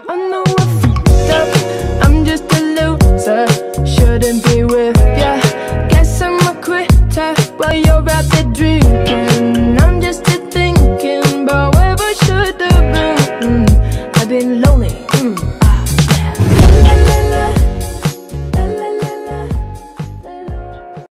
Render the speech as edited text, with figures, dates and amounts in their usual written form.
I know I fucked up, I'm just a loser, shouldn't be with ya. Guess I'm a quitter while you're out there drinking. I'm just here thinking about where I should've been. I've been lonely,